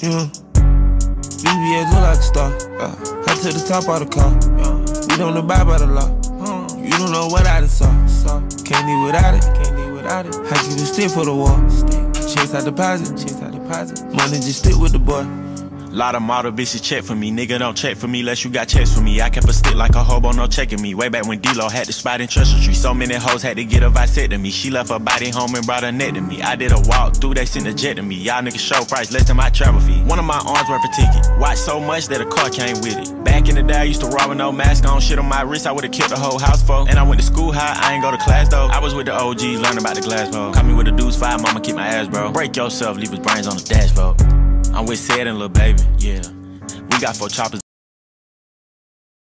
Yeah. BBS look like a star. I took the top of the car. We don't abide by the law. You don't know what I done saw. Can't live without it. I keep a stick for the wall. Chase out deposit. Money just stick with the boy. Lot of model bitches check for me, nigga don't check for me unless you got checks for me. I kept a stick like a hobo, no checking me. Way back when D-Lo had the spot in Treasure Tree. So many hoes had to get a vasectomy. She left her body home and brought her neck to me. I did a walk through, they sent a jet to me. Y'all niggas show price less than my travel fee. One of my arms worth a ticket. Watch so much that a car came with it. Back in the day I used to rob with no mask on. Shit on my wrist I would've killed the whole house for. And I went to school high, I ain't go to class though. I was with the OGs, learning about the glass bro. Caught me with a deuce 5, mama keep my ass bro. Break yourself, leave his brains on the dashboard. I'm with Sid and Lil Baby, yeah. We got 4 choppers.